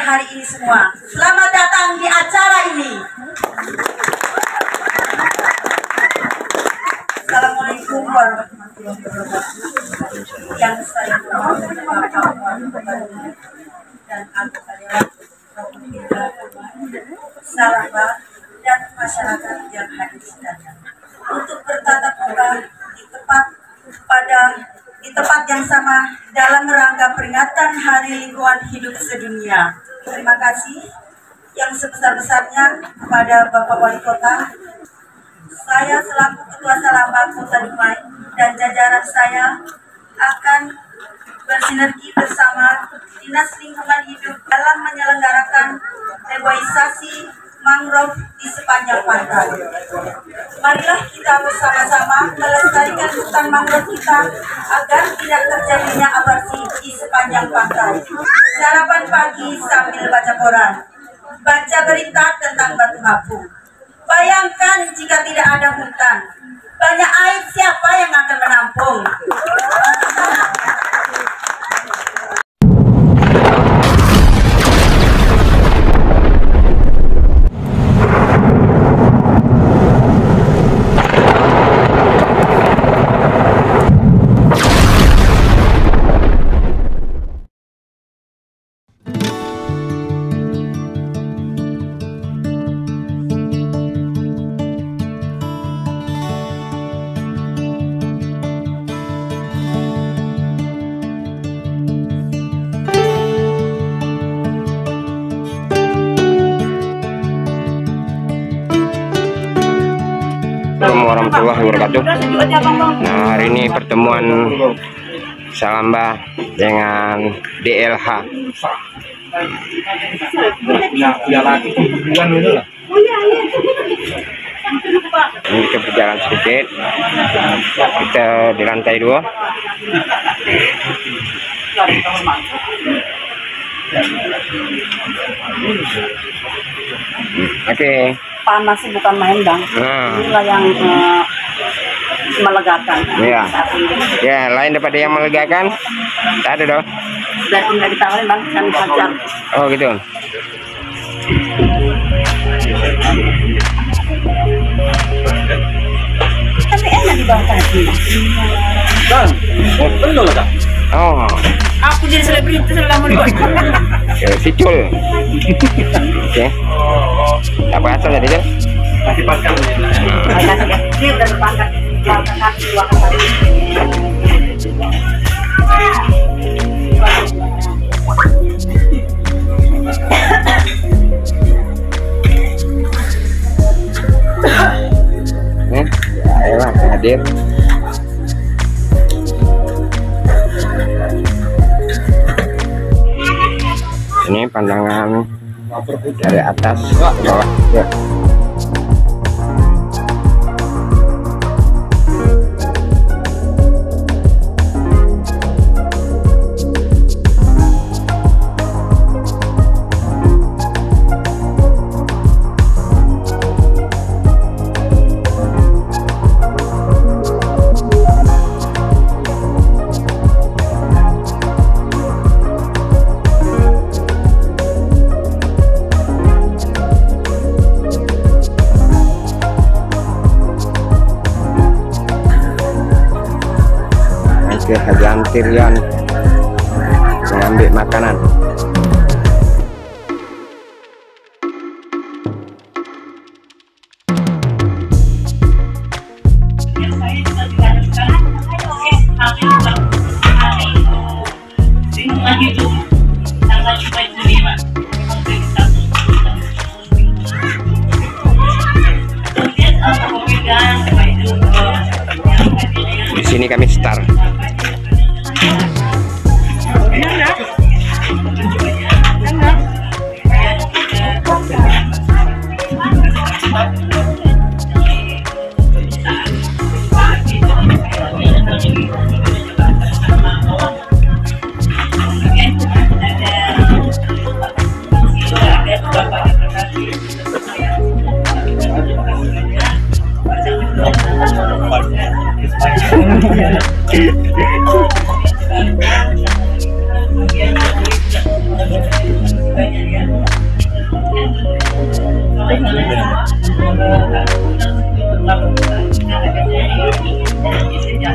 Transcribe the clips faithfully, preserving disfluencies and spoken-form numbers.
hari ini semua. Selamat datang di acara ini. Assalamualaikum warahmatullahi wabarakatuh. Yang saya hormati dan anggota dewan sahabat dan masyarakat yang hadir sekalian, untuk bertatap muka di tempat pada di tempat yang sama dalam rangka peringatan Hari Lingkungan Hidup Sedunia. Terima kasih yang sebesar-besarnya kepada Bapak Wali Kota. Saya selaku Ketua Salamba Kota Dumai dan jajaran saya akan bersinergi bersama Dinas Lingkungan Hidup dalam menyelenggarakan reboisasi mangrove di sepanjang pantai. Marilah kita bersama-sama melestarikan hutan mangrove kita agar tidak terjadinya abrasi di sepanjang pantai. Sarapan pagi sambil baca koran, baca berita tentang batu apung. Bayangkan jika tidak ada hutan, banyak air siapa yang akan menampung? Assalamualaikum warahmatullahi wabarakatuh. Nah, hari ini pertemuan Salamba dengan D L H. Ini kita berjalan sedikit. Kita di lantai dua. Oke. Okay. Panas sih bukan main, Bang. Nah. Inilah yang uh, melegakan. Iya. Ya, lain daripada yang melegakan. Tak ada dong. Biarpun nggak ditawarin, Bang, kan pacar. Oh gitu. Tapi enak di bawah kaki. Bang, oh betul lah. Oh. Aku jadi selebriti selama di bawah. Ya, Sicul. Oke. Apa asal tadi kan? Masih pasang. Ini udah terpangkat. Pangkat kaki dua kali. Nih, ya elah hadir. Ini pandangan dari atas ke bawah. Ya. Ke Haji Antirian mengambil makanan. Di sini kami start.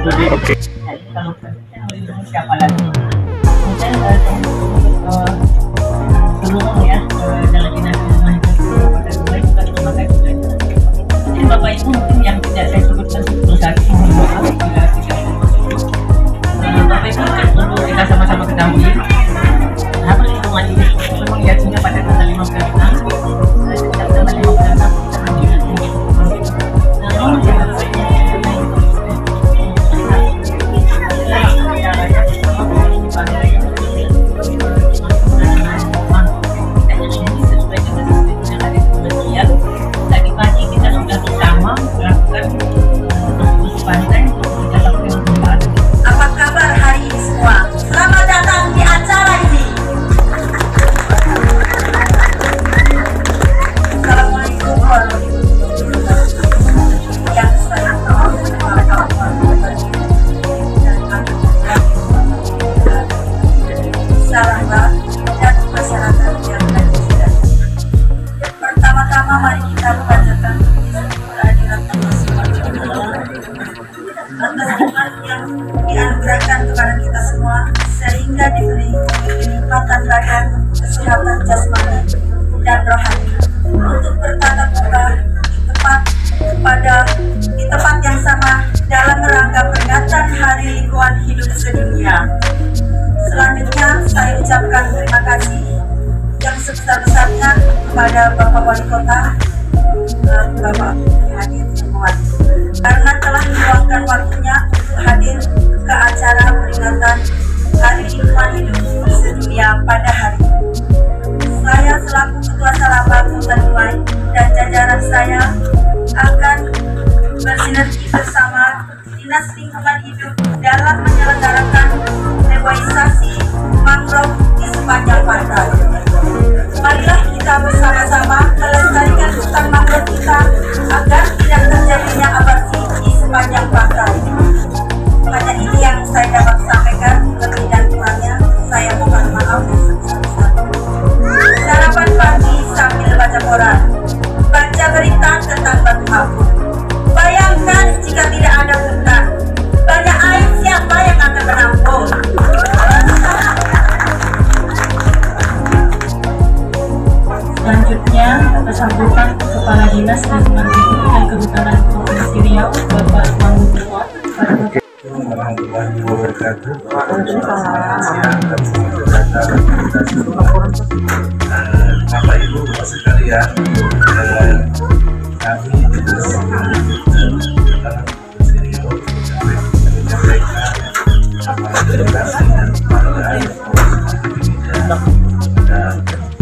Oke. Jadi kalau kita melindungi siapa lagi? Kemudian eh, eh, seluruh ya eh, dalam dinas lingkungan hidup Kabupaten Dumai juga terima kasih juga. Jadi Bapak Ibu mungkin yang tidak saya sebutkan sebelum saat ini mohon maaf bila tidak tersebut. Eh, Bapak Ibu untuk kita sama-sama ketahui tahap lingkungan ini memang jatuhnya pada tanggal lima belas enam dan sejak tanggal lima belas enam kita menjadi tinggi. Namun jangan saja Apa kabar hari ini semua? Selamat datang di acara ini. Assalamualaikum warahmatullahi wabarakatuh. Yang saya sahabat dan masyarakat yang hadir sekalian. Pertama-tama mari kita panjatkan kehadiran Allah Subhanahu wa taala atas nikmat yang dianugerahkan kepada kita semua sehingga diberi kenikmatan badan, kesehatan jasmani dan rohani untuk bertatap muka di tempat pada di tempat yang sama dalam rangka peringatan Hari Lingkungan Hidup Sedunia. Selanjutnya saya ucapkan terima kasih yang sebesar-besarnya kepada Bapak Wali Kota, Bapak hadir semua, karena telah meluangkan waktunya untuk hadir ke acara peringatan Hari Lingkungan Hidup Sedunia pada hari ini. Saya selaku Ketua Salamba Kota Dumai dan jajaran saya akan bersinergi bersama Dinas Lingkungan Hidup dalam menyelenggarakan reboisasi mangrove di sepanjang pantai. Marilah kita bersama-sama melestarikan hutan mangrove kita agar tidak terjadinya abrasi di sepanjang pantai. Hanya ini yang saya dapat sampaikan, lebih dan kurangnya saya mohon maaf sebesar-besarnya. Sarapan pagi sambil baca koran, baca berita tentang batu apung. Bayangkan jika tidak ada hutan, banyak air siapa yang akan menampung? selanjutnya sambutan Kepala Dinas Lingkungan Hidup dan Kehutanan Provinsi Riau Bapak Mahmud Rifat. Warahmatullahi wabarakatuh. Siang dan sejahtera kita semua. Bapak Ibu sekalian, kami Dinas Lingkungan Hidup dan Kehutanan Provinsi Riau menyampaikan apresiasi dan penghargaan dan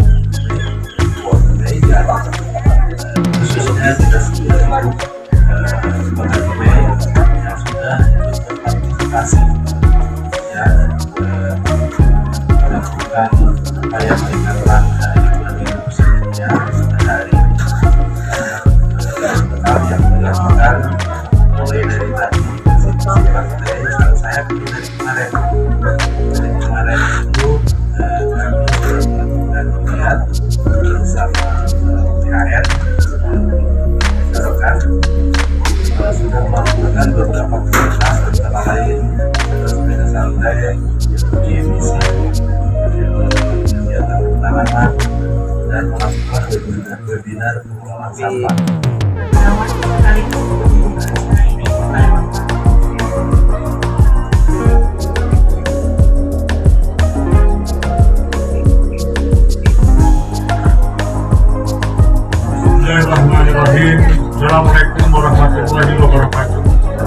khususnya kita sudah Kota Dumai yang sudah berpartisipasi dan melakukan upaya peringatan Hari Lingkungan Hidup Sedunia pada hari ini. Hal yang dilakukan mulai dari tadi institusi partai dan saya dari kemarin dari kemarin itu kami sudah melakukan kegiatan bersama P H R misalkan sudah melakukan beberapa kegiatan antara lain sepeda santai, uji emisi, kegiatan penanaman dan melakukan webinar pengelolaan sampah. Bismillahirrahmanirrahim. Assalamualaikum warahmatullahi wabarakatuh.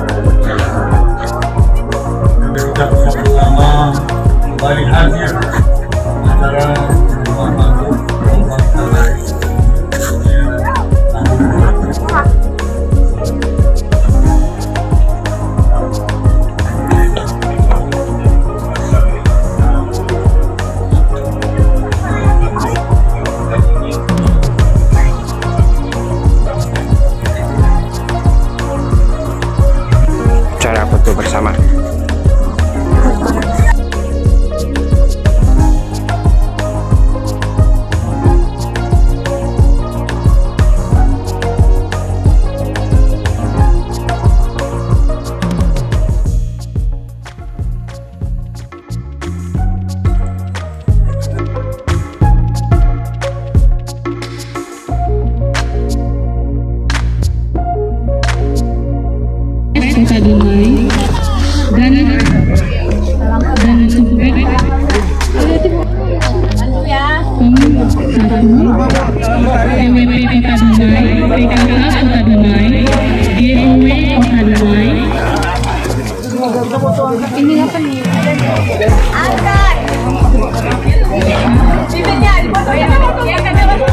Kami sudah bersama-sama kembali hadir acara Lingkungan Mangrove Program Tanah P W P Kota Dumai, P K K Kota Dumai, G U W Kota Dumai. Ini apa nih? Angkat. Bibitnya dipoto ya. Ya kan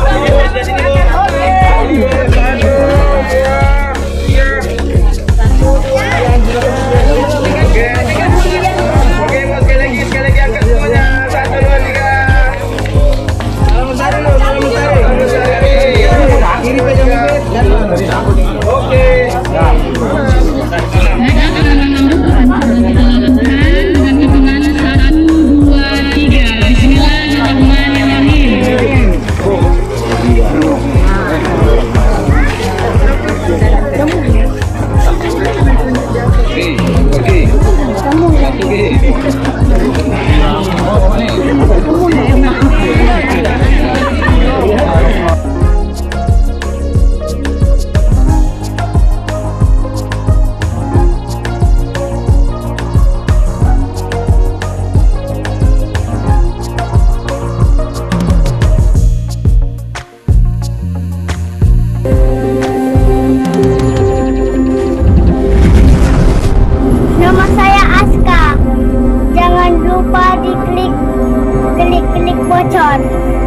bocor.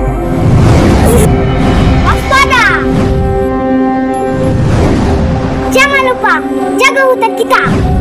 Waspada! Jangan lupa jaga hutan kita.